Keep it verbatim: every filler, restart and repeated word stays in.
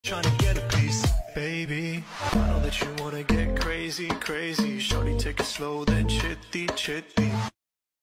Trying to get a piece, baby. I know that you wanna get crazy, crazy. Shorty, take it slow, then chitty, chitty.